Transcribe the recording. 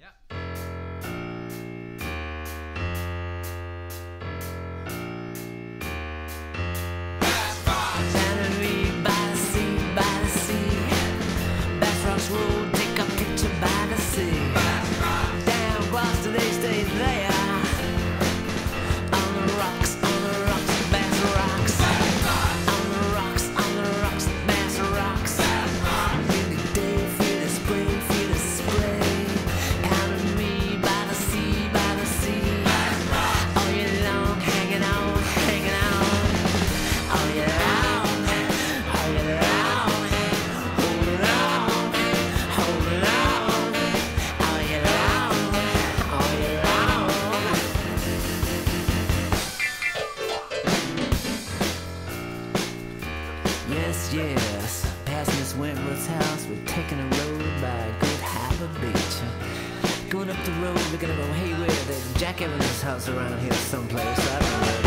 Yes, passing Miss Wentworth's house, we're taking a road by Good Harbor Beach. Going up the road, we're gonna go, hey, where there's Jack Evans' house around here someplace, I don't know.